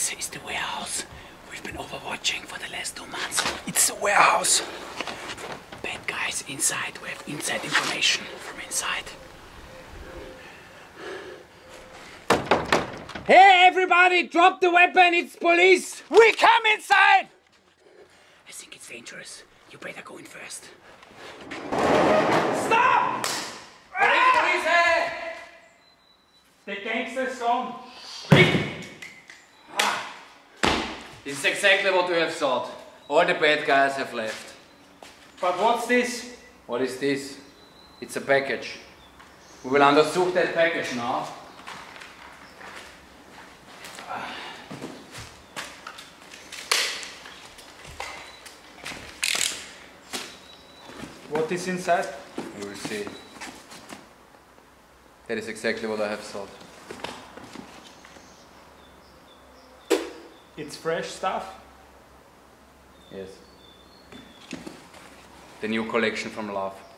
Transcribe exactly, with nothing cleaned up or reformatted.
This is the warehouse we've been overwatching for the last two months. It's the warehouse. Bad guys inside. We have inside information from inside. Hey everybody, drop the weapon, it's police! We come inside! I think it's dangerous. You better go in first. Stop! Police, police, hey! The gangster's gone. This is exactly what we have thought. All the bad guys have left. But what's this? What is this? It's a package. We will undersuch that package now. What is inside? We will see. That is exactly what I have thought. It's fresh stuff? Yes. The new collection from Love.